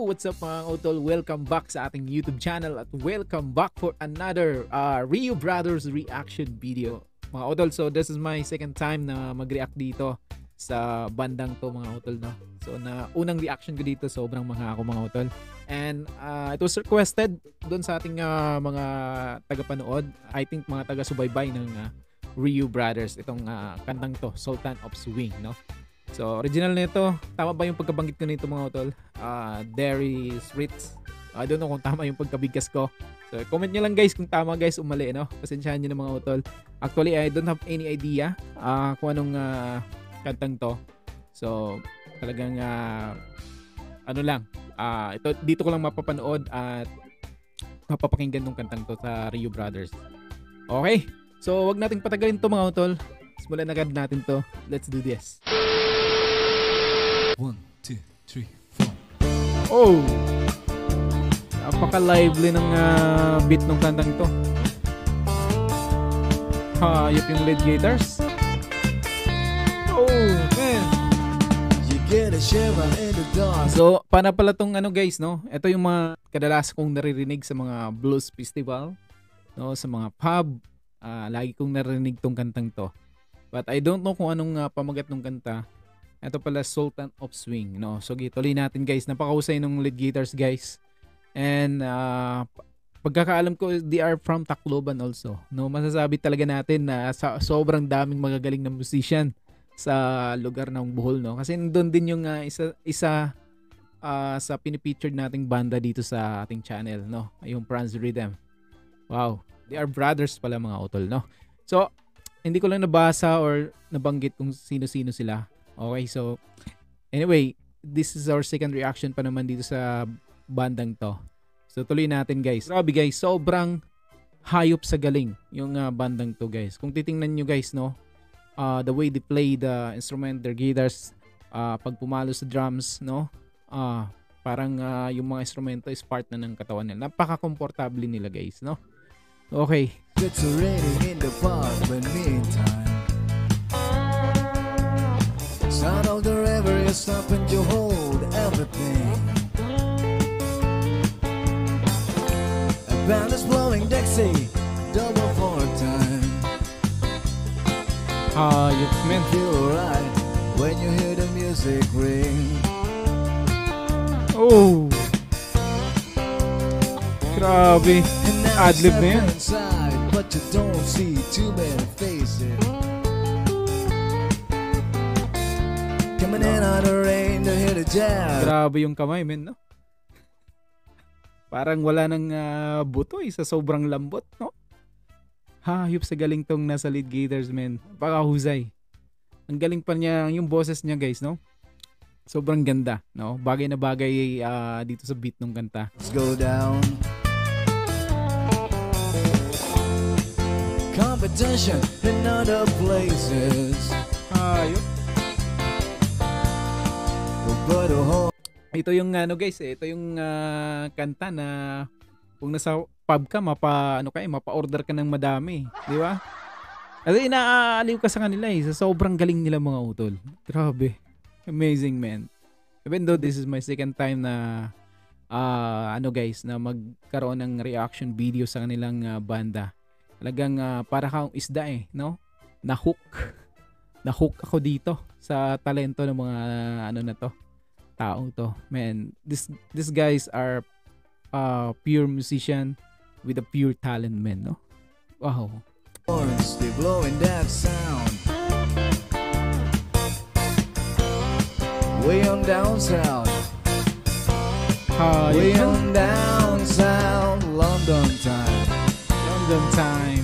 what's up mga utol? Welcome back sa ating YouTube channel at welcome back for another Rio Brothers reaction video. Mga utol, so this is my second time na mag-react dito sa bandang to mga utol, no? So na unang reaction ko dito, sobrang mga ako mga utol. And it was requested doon sa ating mga tagapanood, I think mga taga-subaybay ng Rio Brothers, itong kantang to, Sultan of Swing, no? So original nito, tama ba yung pagkabanggit ko nito mga utol? Dairy Spritz. I don't know kung tama yung pagkabigkas ko. So comment nyo lang guys kung tama guys o mali, no? Pasensyahan nyo na mga utol. Actually I don't have any idea kung anong kantang to. So talagang ano lang, ito dito ko lang mapapanood at mapapakinggan tong kantang to sa Rio Brothers. Okay, so wag nating patagalin to mga utol. Simulan na agad natin to. Let's do this. 1, 2, 3, 4. Oh! Napaka-lively ng beat ng kantang to. Hayop yung lead guitars. Oh, man! You get a shiver in the dark. So, paano pala tong ano guys, no? Ito yung mga kadalas kong naririnig sa mga blues festival, no? Sa mga pub. Lagi kong naririnig tong kantang to. But I don't know kung anong pamagat ng kanta. Ito pala Sultan of Swing, no? So tuloy natin guys, napakahusay ng lead guitars guys. And pagkakaalam ko, they are from Tacloban also, no? Masasabi talaga natin na sobrang daming magagaling na musician sa lugar ng Bohol, no? Kasi doon din yung isa sa pinipictured nating banda dito sa ating channel, no? Yung Franz Rhythm. Wow, they are brothers pala mga utol, no? So hindi ko lang nabasa or nabanggit kung sino-sino sila. Okay, so anyway, this is our second reaction pa naman dito sa bandang to. So tuloy natin guys. Grabe guys, sobrang hayop sa galing yung bandang to guys. Kung titingnan nyo guys, no, the way they play the instrument, their guitars, pag pumalo sa drums, no, parang yung mga instrumento is part na ng katawan nila. Napaka-komportable nila guys, no. Okay. It's already in the park, but meantime sound of the river is stopping to hold everything. A band is blowing Dixie, double for time. You meant Feel right when you hear the music ring. Oh, grabe. Adlib na yan. Inside, but you don't see too many faces. Coming in on the rain to hear the jazz. Grabe yung kamay, men, no? Parang wala nang buto sa sobrang lambot, no? Hayop sa galing tong nasa lead guitars, men. Pakahusay. Ang galing pa niya, yung boses niya, guys, no? Sobrang ganda, no? Bagay na bagay dito sa beat ng kanta. Let's go down. Competition in other places. Hayop. Ito yung ano guys, ito yung kanta na kung nasa pub ka, mapa-order ka ng madami, di ba? Kasi inaaliw ka sa kanila sa sobrang galing nila mga utol. Grabe. Amazing, man. Even though this is my second time na ano guys, na magkaroon ng reaction video sa kanilang banda. Talagang para kang isda no? Na-hook ako dito sa talento ng mga ano na to, taong to. Man, these guys are pure musician with a pure talent, man, no? Wow. They blowing that sound way on down south. Way on down south, London time. London time.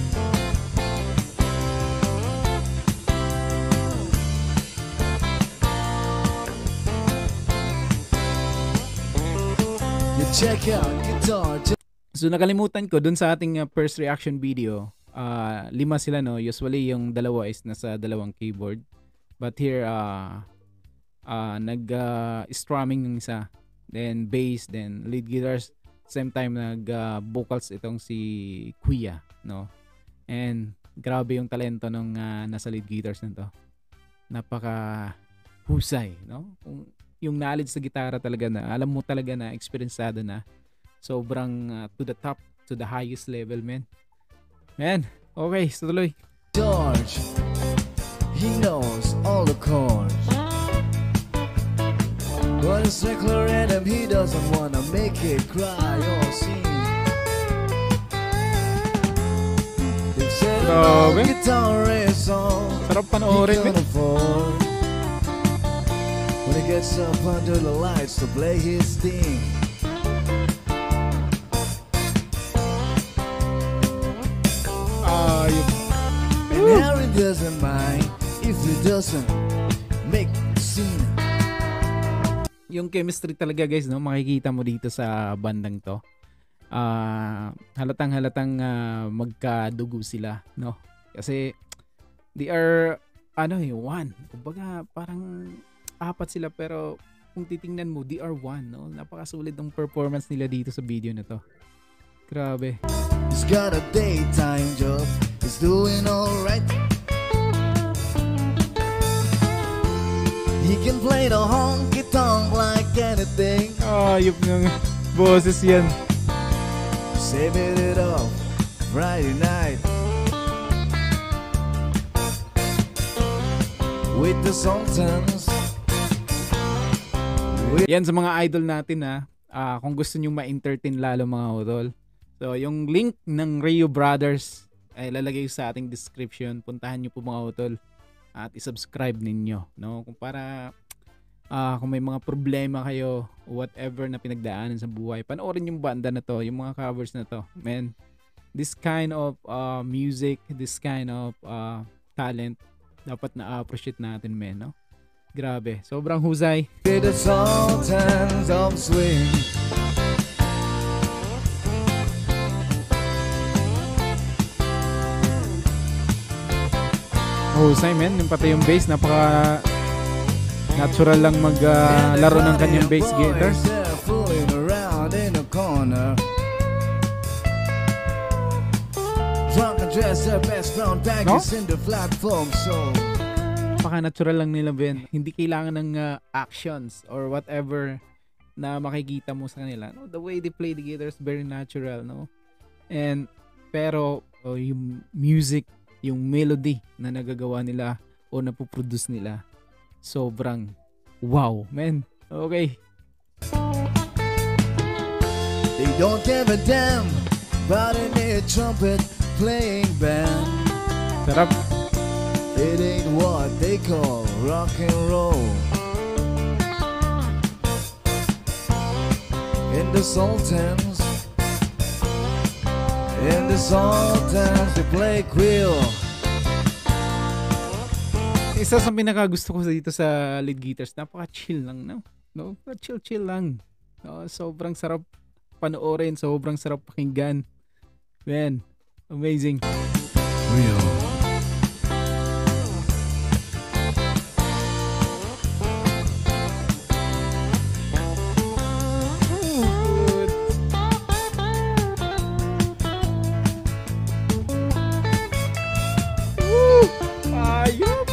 Check out guitar. So nakalimutan ko dun sa ating first reaction video, 5 sila, no? Usually yung dalawa is nasa dalawang keyboard. But here strumming yung isa, then bass, then lead guitars, same time vocals itong si Kuya, no? And grabe yung talento ng nasa lead guitars nito. Napaka husay, no? Kung yung knowledge sa gitara talaga na alam mo talaga na experienced na. Sobrang to the top, to the highest level, man. Man, okay, so tuloy. George, he knows all the chords, but a secular rhythm he doesn't wanna make it cry or sing. They said no guitar is all Sarap he panoorin, can man. afford when he gets up under the lights to play his thing. And Harry doesn't mind if he doesn't make the scene. Yung chemistry talaga guys, no, makikita mo dito sa bandang to. Halatang magkadugo sila, no? Kasi they are one. Kumbaga parang apat sila pero kung titingnan mo, they are one, no? Napakasulit ng performance nila dito sa video na to. Grabe. He's got a daytime job, he's doing alright. He can play the honky-tonk like anything. Ayop ng boses yan. Saving it up Friday night with the Sultans. Yan sa mga idol natin kung gusto nyo ma-entertain lalo mga utol. So yung link ng Rio Brothers ay lalagay sa ating description. Puntahan nyo po mga utol at i-subscribe ninyo, no? Kung para kung may mga problema kayo, whatever na pinagdaanan sa buhay, panoorin yung banda na to, yung mga covers na to. Man, this kind of music, this kind of talent, dapat na-appreciate natin, man, no? Grabe, sobrang husay. With the Sultans of Swing. Husay, man. Yung pati yung bass, napaka natural lang laro ng kanyang bass guitar. Fooling around in a corner. Drunk and dressed their best brown baggies in the platform so Napaka-natural lang nila, Ben. Hindi kailangan ng actions or whatever na makikita mo sa kanila. No, the way they play the guitar is very natural, no? And pero yung music, yung melody na nagagawa nila o napoproduce nila, sobrang wow, man. Okay. They don't give a damn about any trumpet playing band. Sarap. It ain't what they call rock and roll. In the Sultans, they play quill. Isa sa pinakagusto ko dito sa lead guitars, napaka-chill lang, no? No, chill lang. No, sobrang sarap panoorin, sobrang sarap pakinggan. Man, amazing. Real. Ayop!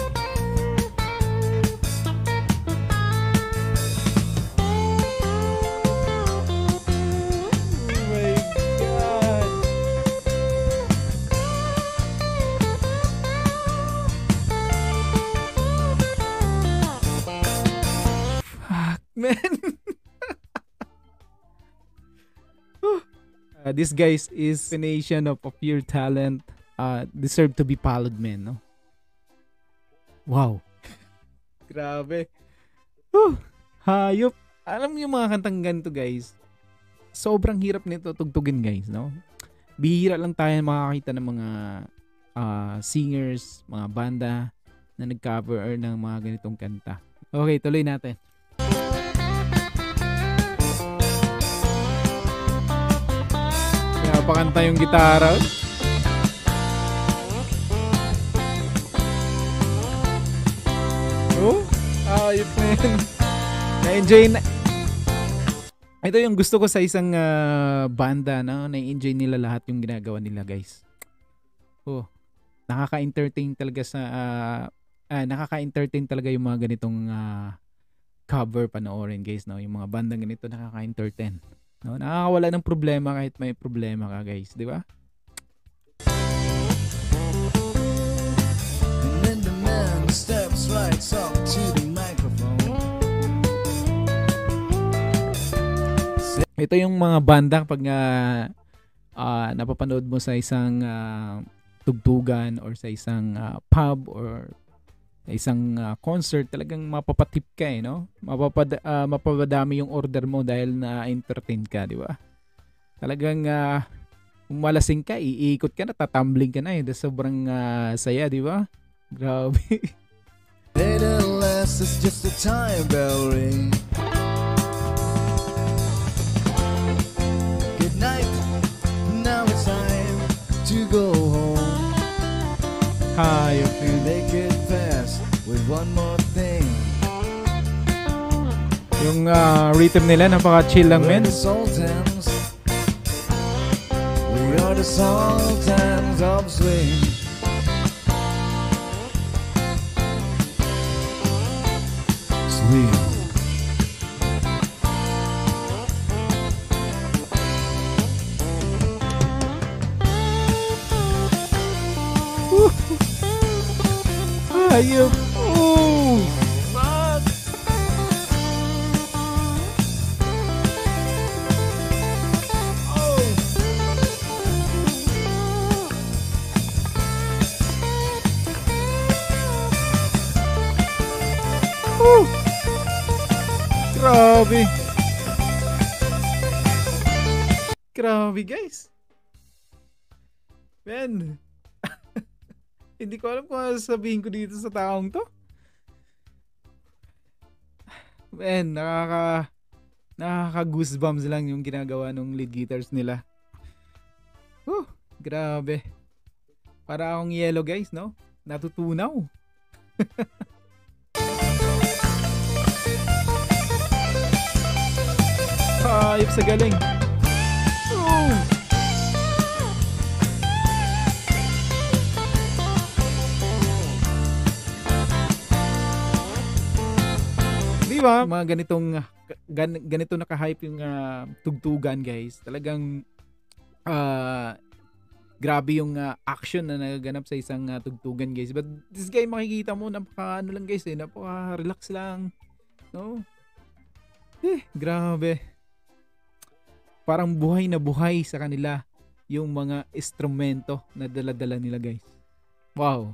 Man. This guys is combination of pure talent, deserve to be followed, man, no? Wow. Grabe. Hayop. Alam niyo yung mga kantang ganito, guys, sobrang hirap nito tugtugin, guys, no? Bihira lang tayo makakita ng mga singers, mga banda na nag-cover ng mga ganitong kanta. Okay, tuloy natin. Pakanta yung gitara. Ayop na yun. Na-enjoy na. Ito yung gusto ko sa isang banda, no? Na-enjoy nila lahat yung ginagawa nila, guys. Nakaka-entertain talaga nakaka-entertain talaga yung mga ganitong cover panoorin guys, no? Yung mga bandang ganito nakaka-entertain, no? Nakakawala ng problema kahit may problema ka guys, di ba? And then the man steps right up to the microphone. Ito yung mga bandang pag napapanood mo sa isang tugtugan or sa isang pub or sa isang concert, talagang mapapatip ka no? Mapapadami yung order mo dahil na-entertain ka, di ba? Talagang kung malasing ka, iikot ka na, tatambling ka na sobrang saya, di ba? Grabe. Nevertheless, it's just a time bell ring. Good night, now it's time to go home. Hayop. Make it fast with one more thing. Yung rhythm nila, napaka-chill lang, We're men. the Sultans. We are the Sultans of swing. Swing. Hayop. Oh! Grabe. Grabe guys. Man. Hindi ko alam kung ano sabihin ko dito sa taong to. Man, nakaka-goosebumps lang yung ginagawa ng lead guitars nila. Grabe. Para akong yellow guys, no? Natutunaw. Hayop sa galing. Di ba? Mga ganito naka-hype yung tugtugan guys. Talagang grabe yung action na nagaganap sa isang tugtugan guys. But this guy, makikita mo napaka ano lang guys, napaka-relax lang. No? Grabe. Parang buhay na buhay sa kanila yung mga instrumento na dala-dala nila guys. Wow.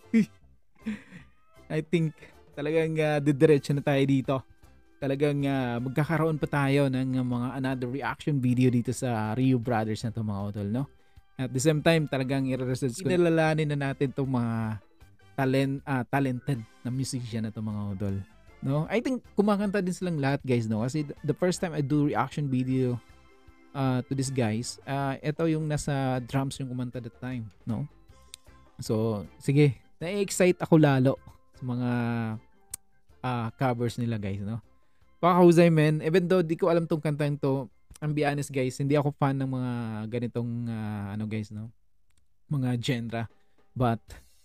I think talagang didiretso na tayo dito. Talagang magkakaroon pa tayo ng mga another reaction video dito sa Rio Brothers na to mga utol, no? At the same time, talagang i-research ko. Inalalanin na natin itong mga talented na musician na to mga utol, no? I think kumakanta din silang lahat guys, no? Kasi the first time I do reaction video to these guys, ito yung nasa drums yung kumanta that time, no? So, sige, na-excite ako lalo sa mga covers nila guys, no? Pakahusay men, even though di ko alam tong kantang to, I'm be honest guys, hindi ako fan ng mga ganitong ano guys, no? Mga genre. But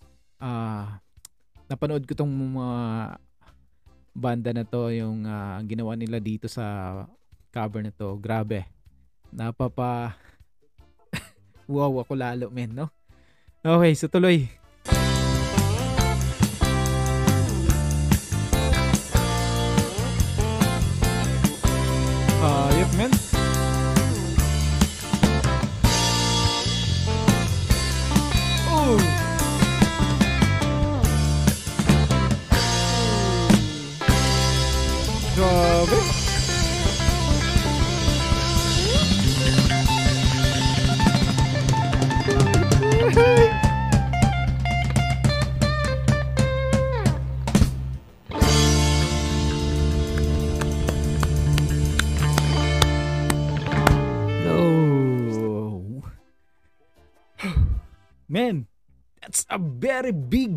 napanood ko tong mga banda na to, yung ginawa nila dito sa cover na to. Grabe. Wow ako lalo men, no? Okay, so tuloy. Yep men. Grabe. Man, that's a very big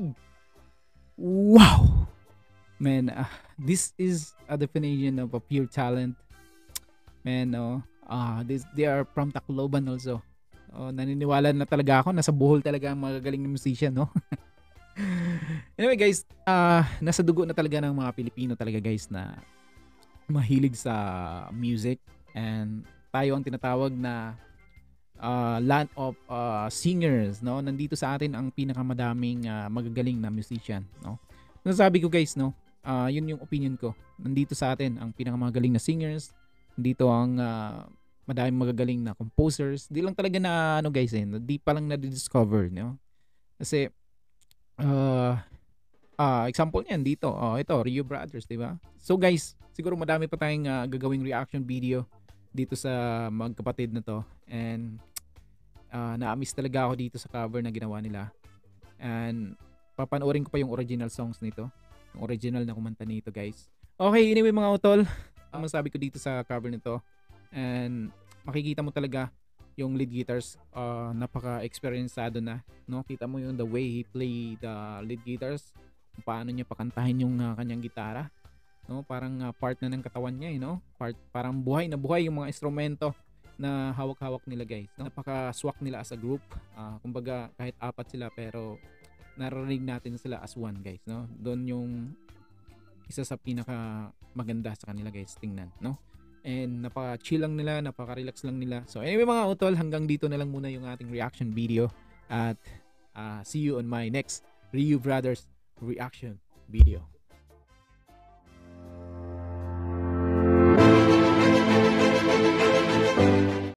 wow. Man, this is a definition of a pure talent. Man, they are from Tacloban also. Naniniwala na talaga ako, nasa Bohol talaga ang magagaling na musician, no? Anyway guys, nasa dugo na talaga ng mga Pilipino talaga guys na mahilig sa music, and tayo ang tinatawag na land of singers, no? Nandito sa atin ang pinakamadaming magagaling na musician, no? Nasabi ko guys, no? Yun yung opinion ko. Nandito sa atin ang pinakamagaling na singers, dito ang madaming magagaling na composers. Di lang talaga na ano guys, di pa lang na-discover, no? Kasi uh, example niyan dito, ito Rio Brothers, di ba? So guys, siguro madami pa tayong gagawing reaction video dito sa magkapatid na to, and na-miss talaga ako dito sa cover na ginawa nila, and papanoorin ko pa yung original songs nito, yung original na kumanta nito guys. Okay, anyway mga utol, ang masabi ko dito sa cover nito, and makikita mo talaga yung lead guitars, napaka-experiencado na, no? Kita mo yung the way he play the lead guitars, kung paano niya pakantahin yung kanyang gitara, no? Parang part na ng katawan niya, no? Parang buhay na buhay yung mga instrumento na hawak-hawak nila guys, no? Napaka-swak nila as a group. Kumbaga kahit apat sila pero naririnig natin sila as one guys, no? Doon yung isa sa pinaka maganda sa kanila guys tingnan, no? And napaka-chill lang nila, napaka-relax lang nila. So anyway mga utol, hanggang dito na lang muna yung ating reaction video, at see you on my next Ryu Brothers reaction video.